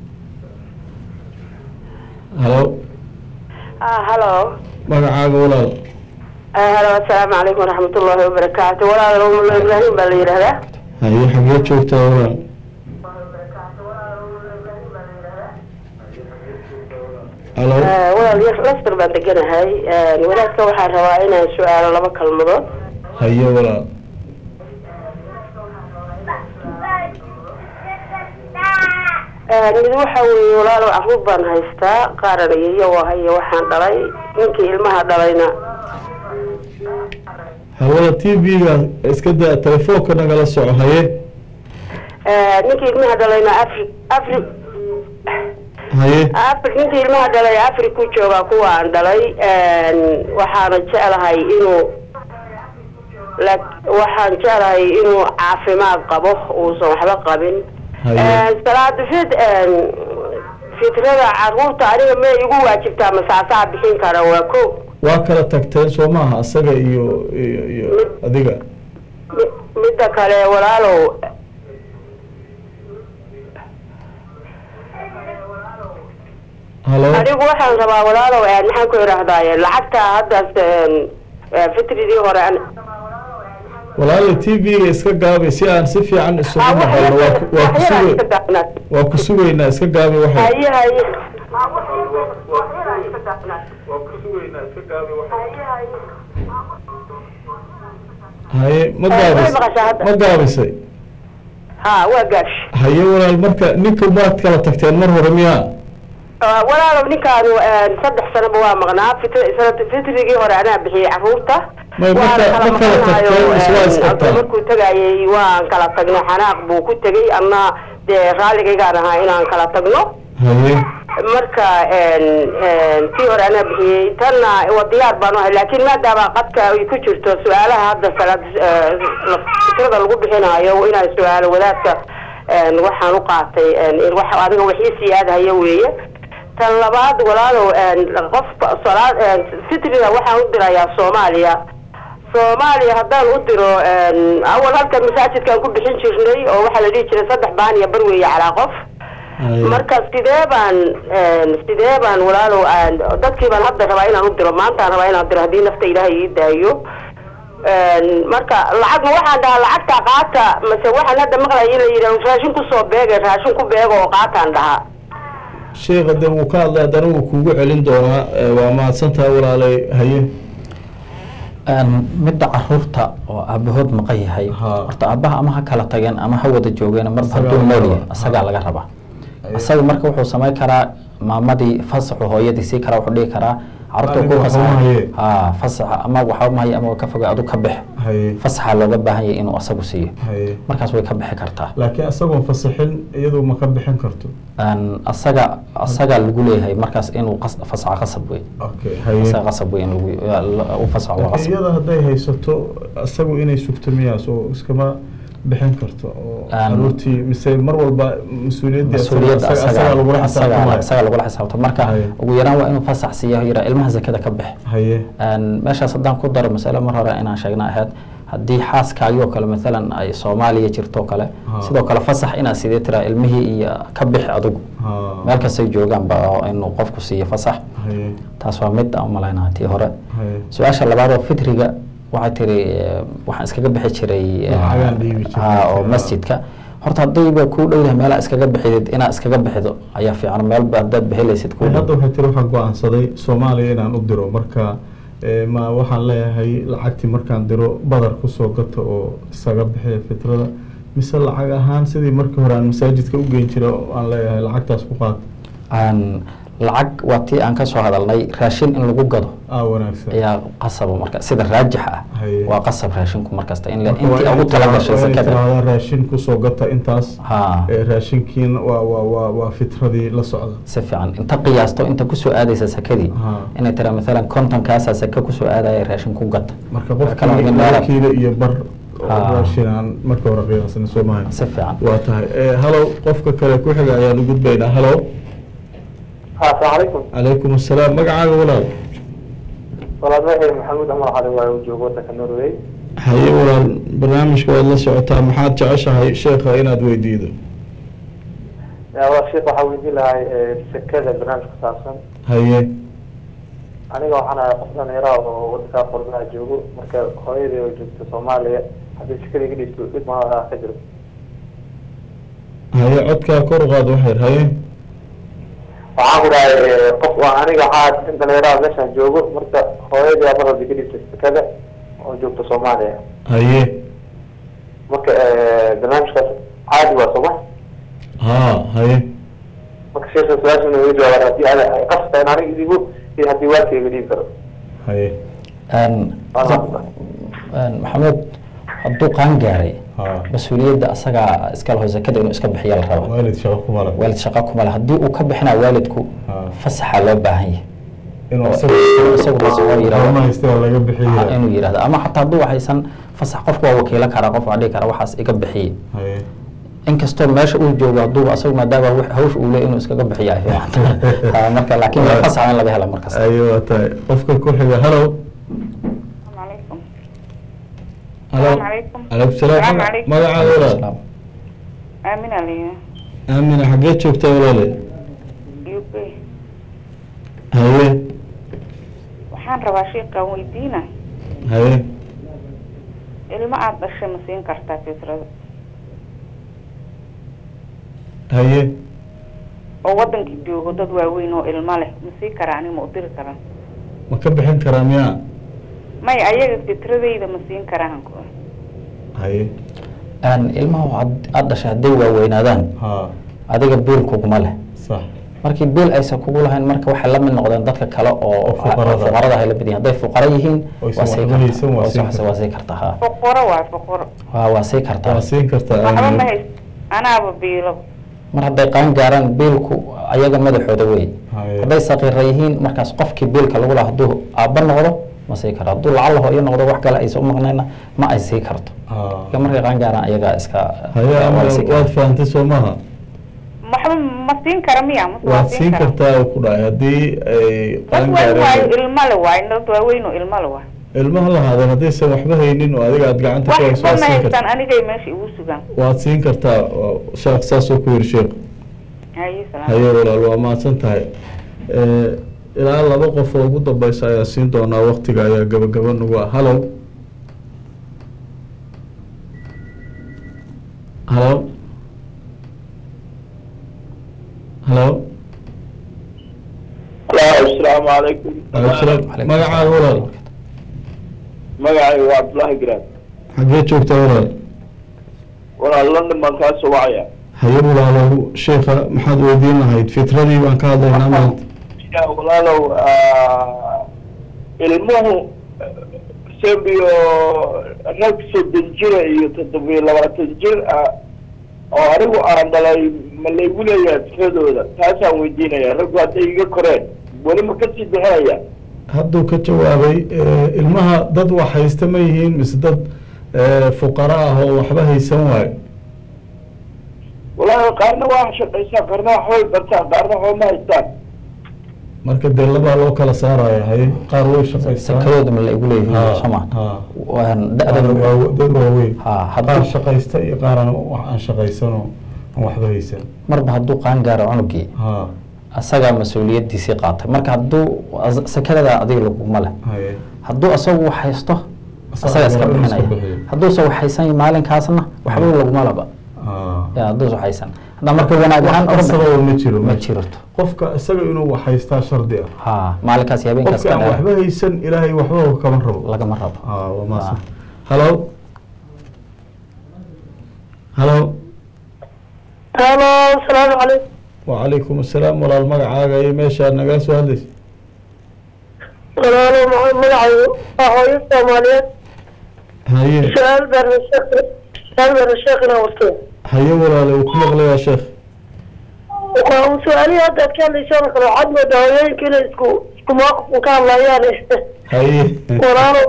hello
ah hello
magacaaga walaal.
hello assalaamu calaykum waraxmatullaahi wabarakaatu. walaal Umu Ibraahim baa la yiraahdaa.
haye xagee joogtaa walaal? hello
walaal yar Leicester baan deganahay. walaadka waxaan rabaa inaan su'aalo laba kalmadood.
haye walaal.
mid waxa weeye walaalow carruur baan haystaa qaaran iyo hayo waxaan dhalay ninkii ilmaha dhalayna
hawada T V-ga iska daa telefoonka nagala soco. haye
ninkii ilmaha dhalayna afri afri
haye
afri ninkii ilmaha dhalay afri ku jooga kuwa aan dhalay waxaana jeclahay inuu waxaan jeclahay inuu caafimaad qabo uusan waxba qabin. salaad fid fitrada carruurta aniga ma igu waajibtaa masaasaa bixin kara waa ko
waa kala tagteen soo maaha asaga iyo iyo adiga.
midda kale walaalow
hello
anigu waxaan rabaa walaalow maxaan ku iraahdaa lacagta haddaas fitridii hore
walaal T V-ga iska gaabay si aan si fiican isugu maqalno. waa ku sugay waa ku sugaynaa iska gaabay waxa
haye haye
haye ma gaabisay ma gaabisay
ha waa gaash.
haye walaal marka ninka maad kala tagteen mar hore miyaa?
walaalow ninkaanu saddex sanaba waa maqnaa fitrigii hore anaa bixiyey carruurta. markuu tagayay waan kala tagno xanaaq buu ku tegay ama dee raaligaygaan ahaa inaan kala tagno. marka tii hore anaa bixiyey tanna waa diyaar baan ahay laakiin maadaama qadka ay ku jirto su-aalaha hadda salaad fitrada lagu bixinayo inaan su-aalo wadaadka waxaan u qaatay adiga wixii siyaadahaya weeye. tan labaad walaalow qof salaad fitrida waxaan u dirayaa Soomaaliya Soomaaliya haddaan u diro awal halkan masaajidkaan ku bixin jirnay oo waxaa la dhihi jiray saddex baan iyo bar weeye calaa qof. marka sidee baan sidee baan walaalow dadkii baan hadda rabaa inaan u diro maantaan rabaa inaan diro haddii nafta ilaahay ii daayo. marka lacag ma waxaan dhahaa lacagta qaata mase waxaan hadda maqlayo in la yidhaahdo raashin kusoo beega raashin ku beega oo qaataan dhahaa.
sheekha de wuu ka hadlay haddana wuu kuugu celin doonaa. waa mahadsantahay walaalay. haye
midda carruurta oo aabahood maqan yahay horta aabaha ama ha kala tageen ama ha wada joogeen marba hadduu nool yahay asagaa laga rabaa. asaga marka wuxuu samayn karaa maamadii fasaxu hooyadii sii karaa wuxuu dhihi karaa carruurta ku fasaxa ha fasaxa ama waxba ma hayo ama ka foga adu ka bix fasaxa looga baahan yahay inuu asagu siiyo markaas way ka bixi kartaa.
laakiin asagoon fasaxin iyadu ma ka bixin karto.
asaga asaga lagu leeyahay markaas inuu fasaxa qasab wey. asaga qasab wey inuu u fasaxo waa qasab.
iyada hadday haysato asagu inay sugto miyaas oo iskama bixin karto oo carruurtii mise mar walba mas-uuliyadda asaga lagula xisaabto.
marka ugu yaraan waa inuu fasax siiyo yira ilmaha zakada ka bix. meeshaas haddaan ku daro mas'alo mar hore inaan sheegna ahayd haddii xaaskaagii oo kale maalan ay Soomaaliya jirto kale sidoo kale fasax inaad sidee tiraa ilmihii iyo ka bix adigu meel kastay joogaan ba inuu qofku siiyo fasax. taas waa mid aan malaynaa tii hore. su-aasha labaad oo fitriga waxay tiri waxaan iskaga bixi jiray oo masjidka horta haddayba kuu dhowdahay meelaa iskaga bixidid inaad iskaga bixido ayaa fiican meelba haddaad bixilaysid ku
hadda waxay tiri waxaan go-aansaday Soomaaliya inaan u diro marka ma waxaan leeyahay lacagtii markaan diro badar kusoo gato oo isaga bixiya fitrada mise lacag ahaan sidii markii hore aan masaajidka u geyn jiray aan leeyahay lacagtaas ku qaad.
lacag waa tii aan ka soo hadalnay raashin in lagu gado
ah wanaagsan
ayaa qasab marka sida raajix ah
Haye.
waa qasab raashinku markasta in la
Marka waa
intii
inay
ugu talagashay
tiraahdo- waa inay
sakada
tiraahdaa raashin kusoo gata intaas
ha
ee raashinkiina waa waa waa waa fitradii la socda
si fiican inta qiyaasto inta kusoo aadaysa sakadii
Ha.
inay tira maalan konton kaasaa saka kusoo aadaya raashin ku gata
marka
Wax kale
qofkii
idin
laba
dheeraad.
kiilo iyo bar oo
Ah.
raashin aan marka hore qiyaasana soo mahay
si fiican
waa tahay Eh, halow qofka kale ku xiga ayaan u gudbaynaa halow
السلام عليكم
calaykum assalaam magacaaga walaal
والله محمود عمر علي وجوبوتك النرويج
haye walaal barnaamijka waad la socotaa maxaad jeceshahay sheekha inaad weydiido
والله الشيخ وحاولي لها سكادة برنامج خصاصا
haye
aniga waxaan ahay qof dhalinyaro ah oo waddanka qurbaha joogo marka hooyadii oo joogta Soomaaliya haddii shakada iga dhiibto dhib ma aha ka jiro
haye codkaa kor u qaad waxyar haye
waxaan ku dhahay qof waa aniga waxaa in dhalinyaro ah meeshaan joogo marka hooyadii abar haddii iga dhiibto shakada oo joogta Soomaaliya
haye
marka barnaamijkaas caadi waa soo ma
haa haye
marka sheekha su-aasha inuu iga jawaabo haddii ada ay qasabta in aniga idigu iyo haddii waalkay iga dhiibi karo
haye
Een, een, maxamed hadduu qaan gaaray
haa
mas-uuliyadda asagaa iska laho sakada inuu iska bixiya la raba
waalid shaqo kuma leh
waalid shaqa kuma leh haddii uu ka bixinaa waalidku
haa
fasaxa loo baahan yahay
inuu
inuu isagu rasaxo yiraahdo
ma haystee laga
ha,
bixiyo
inuu yidhahdo ama xataa hadduu waxaysan fasax qofku waa wakiilo karaa qof waa dhihi kara waxaas iga bixiye
haye
inkastoo meesha uu joogo hadduu asagu maadaama wax- hawsha uu leeyahay inuu iskaga bixiya ay fiican tahay. Ha, marka laakiin
Waa-
fasaxa in laga hela markasta
haye waa tahay qofka ku xiga halow
عليكم
halow
السلام عليكم
calaykum salaam
Salaam
Maga-
calaykum.
magacaaga walaal
آمين علي
aamina xageed joogtaa walaale
يو بي
haye
waxaan rabaa sheekha weydiina
haye
ilmo aad dhashay ma siin kartaa fitrada
haye
oo waddanka joogo dad waaweyn oo ilmo leh ma sii karaa aniga ma u diri karaa
ma ka bixin karaa miyaa
may ayaga fitradayda ma siin karaan ku
haye
Een, ilmaha had- aad dhashay hadday waaweynaadaan
haa
adiga biil kuguma leh
sax
markii biil aysan kugu lahayn marka waxay la mid noqdeen dadka kale oo
Oo fuqarada.
fuqarada ay la mid yihiin hadday fuqara yihiin
Oysan
waa sii
waxba haysan, waa
kartaa
siin
waa sii-
kartaa.
waa sii kartaa ha
foqoro waa foqoro
waa waa sii kartaa
waa siin kartaa
waxba ma
aamina
hayst anaaba biilo
mar hadday qaan gaaraan biilku ayaga madaxooda wey
haye
hadday saqiira yihiin markaas qofkii biilka lagu lahaa hadduu aabba noqdo ma sii karo hadduu lacala hooyo noqdo wax kale aysan u maqnayna ma ay sii karto
haa
marka markay qaan gaaraan ayagaa iska
haye
waa
ama
sii
waad
kartaa.
fahamtay soo maha
waxba ma siin kara miya ma
waad siin kartaa uu ku dhahay haddii ay
dad
qaan
weyn waayo
gaareen
ilmo le waayo dad waaweyn oo ilmo le waayo
ilmaha lahaadeen haddaysan waxba haynin oo adiga aad gacanta ku hayso
waxba
waad
ma
siin
haystaan
kartaa
anigay meesha igu sugaan
waad siin kartaa oo sheekh saasoo ku yiri sheekh
haye salaam
haye walaal waa mahadsan tahay Eh, ilaa laba qof oo ugu dambeysa ayaa siin doonaa waktiga ayaa gabagaba nagu ah halow halow halow
السلام عليكم
calaykum salaam
Calaykum
magacaaga walaal
magacay waa Abdullahi Garaad
xaggee joogtaa walaal
walaal London baan kaa soo wacaya
haye walaalow sheekha maxaad weydiin lahayd fitradii baan ka hadlaynaa maanta
Ya walaalow ilmuhu sabiyo rag soddon jir iyo toddobiyo labaatan jir ah oo anigu aan dhalay ma laygu leeyahay fikradooda taasaan weydiinaya raggu hadday iga koreen weli ma kasii bixinaya
hadduu ka jawaabay eh, ilmaha dad wax haysta ma yihiin mise dad eh, fuqara ah oo waxba haysan waayo
walaal qaarna waa shaqaystaan qaarna waxbay bartaan qaarna waxba ma haystaan
marka dee labaa loo kala saaraya haye qaar way shaqaystaan
sakadooda ma la igu leeyihiin
Haa,
soma
haa.
waan
Qaar
da-dan
waa- dad waaweyn
ha
qaar
hadduu
shaqaysta iyo qaar aan wax aan shaqaysanoo aan waxba haysan
marba hadduu qaan gaaro cunugii
haa
asagaa mas-uuliyadiisii qaatay marka hadduu as- sakadada adiga laguma leh
haye
hadduu asagu wax haysto
Asaga
asaga iska
waa inuu iska
bixinaya
bixiyo.
hadduusa wax haysan maalinkaasna waxba laguma laba
haa
ya hadduusa wax haysan hadda marka wanaag ahaan
wax
orda
kasaba ma jiro
ma
meesha.
jirto
qofka isaga inuu wax haystaa shardi ah
ha maalinkaas iyo habeenkaas
qofka aan
ka
waxba haysan ilaahay waxba kama rabo
lagama rabo
haa waa maasan halow halow
halo asalaamu calaykum
وعليكم السلام ولا المقعاقة أي ماشي نقاس وهلس
walaalo magacaygu waa hooyo Soomaaliyeed
هاي
su'aal baan sheekh su'aal baan sheekhina wato
هاي ولا لو كل أغلى يا شيخ
waa su'aalihi hadda aad ka hadlaysaan kale cad ma dawooyinka inay isku isku mawqif ka hadlayaan
هاي
walaalo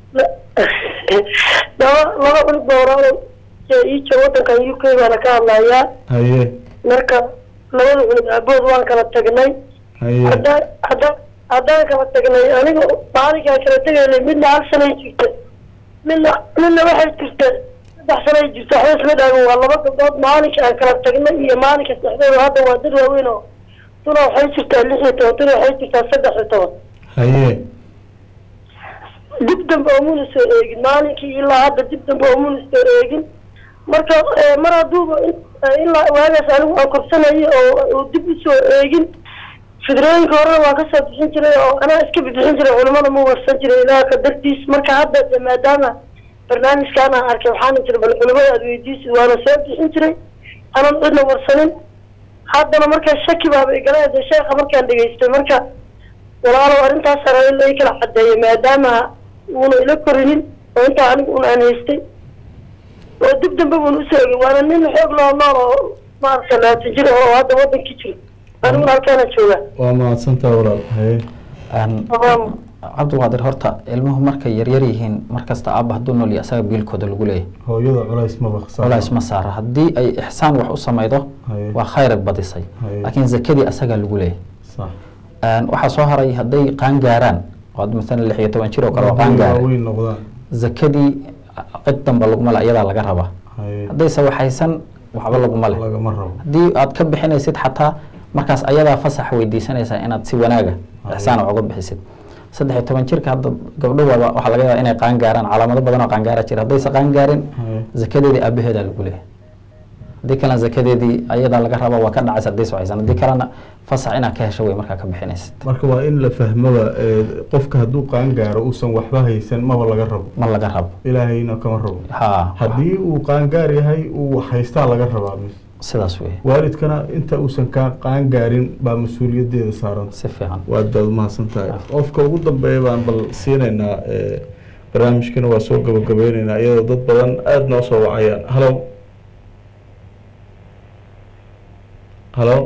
laba laba cunug baa walaalo ii jooga waddankan U K baana ka hadlayaa
هاي
marka labada cunug aabood waan kala tagnay
هاي
hadda hadda haddaan kala tagnay aniga maalinkaan kala tegaynay midna hal sanay jirta midna midna waxay jirta saddex sanay jirta waxba isma dhaagan waa laba gabdhood maalinka aan kala tagnay iyo maalinka saddexdeeda hadda waa dad waaweyn oo tuna waxay jirtaa lix iyo toban tuna waxay jirtaa saddex iyo toban
هاي
dib dambe oomuna soo eegin maalinkii ilaa hadda dib dambe oomuna soo eegin marka mar hadduuba ilaa waagaas anigu aan korsanayo oo dib usoo eegin fidrayinka horena waan kasoo bixin jiray oo anaa iska bixin jiray culimada ma warsan jiray ilaaha qadartiis marka hadda maadaama barnaamijkaan aan arkay waxaana jira bal culimada aad weydiisid waana soo bixin jiray anan cidna warsanin haddana markaa shaki baaba igala de sheekha markaan dhegaystay marka walaalow arrintaas sara in la kala cadeeyo maadaama uuna ila korinin oo intaa anigu un aan haystay oo dib dambe buun usoo egin waana nin xoog loo nool oo maaragta labaatan jir oo hadda waddankii jiro aniguna halkaana joogaa
waa mahadsantaa walaal haye
cabdulqaadir horta ilmuhu markay yaryar yihiin markasta aabba hadduu nool yahay asaga biilkooda lagu leeyahay
hooyada culays maba
culays ma saara haddii ay ixsaan wax u samaydo waa khayr badisay laakiin zakadii asagaa lagu leeyahay
sax
waxaa soo haray hadday qaan gaaraan oo masalan lix iyo toban jir oo kale oo qaan gaara zakadii cid danba laguma le iyadaa laga rabaa haddayse waxaysan waxba laguma le haddii aad ka bixinaysid xataa markaas ayadaa fasax weydiisanaysaa inaad si wanaaga ixsaan wax uga bixisid saddex iyo toban jirka hadda gabdhahooda waxaa laga yaabaa inay qaan gaaraan calaamado badan oo qaan gaara jira haddayse qaan gaarin zakadeedii aabaheedaa lagu leeyahay haddii kalena zakadeedii ayadaa laga rabaa waa ka dhacaysa haddayse waxaysan haddii kalena fasax inaad ka hesho wey markaa ka bixinaysid
marka waa in la fahmoba qofka hadduu qaan gaaro uusan waxba haysan maba laga rabo
ma laga rabo
ilaahayna kama rabo
ha
haddii uu qaan gaar yahay uu haystaa laga rabaa bis
sidaas wey
waalidkana inta uusan ka qaan gaarin baa mas-uuliyadeeda saaran
si fiican
waad baad mahadsan tahay qofka ugu dambeeya baan bal siinaynaa barnaamijkana waa soo gabagabeynaynaa iyadoo dad badan aada noo soo wacayaan halo halo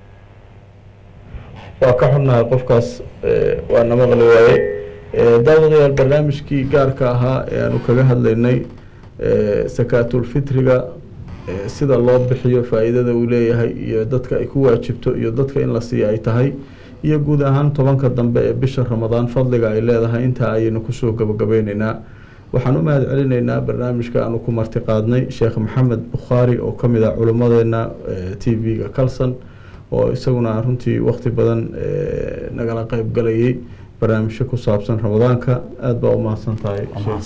waa ka xunnahay qofkaas waa na maqli waaye daawadayaal barnaamijkii gaarka ahaa ee aanu kaga hadlaynay sakaatulfitriga sida loo bixiyo faa'iidada uu leeyahay iyo dadka ay ku waajibto iyo dadka in la siiya ay tahay iyo guud ahaan tobanka dambe ee bisha ramadaan fadliga ay leedahay intaa ayaynu kusoo gabagabeyneynaa waxaan u mahad celinaynaa barnaamijka aanu ku marti qaadnay sheekh maxamed bukhaari oo ka mid ah culimmadeena t v-ga calson oo isaguna runtii wakti badan nagala qeyb galayay barnaamijyo ku saabsan ramadaanka aada baa u mahadsan tahay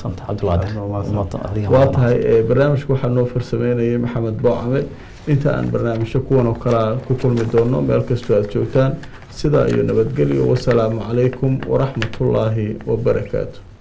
waa tahay barnaamijka waxaa noo farsameynayay maxamed boocame inta aan barnaamijyo kuwan oo kalea ku kulmi doono meel kastoo aada joogtaan sidaa iyo nabadgelyo wasalaamu calaykum waraxmatullaahi wabarakaatu